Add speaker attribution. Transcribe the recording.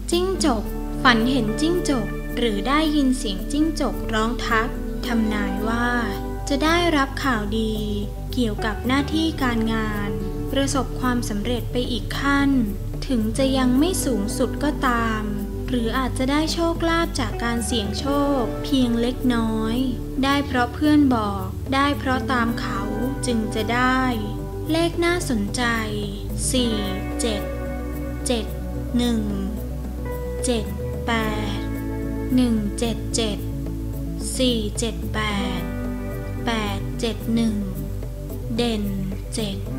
Speaker 1: จิ้งจกฝันเห็นจิ้งจกหรือได้ยินเสียงจิ้งจกร้องทักทำนายว่าจะได้รับข่าวดีเกี่ยวกับหน้าที่การงานประสบความสำเร็จไปอีกขั้นถึงจะยังไม่สูงสุดก็ตามหรืออาจจะได้โชคลาภจากการเสี่ยงโชคเพียงเล็กน้อยได้เพราะเพื่อนบอกได้เพราะตามเขาจึงจะได้เลขน่าสนใจ4 7 7 1 7 8 1 7 7 4 7 8 8 7 1เด่น7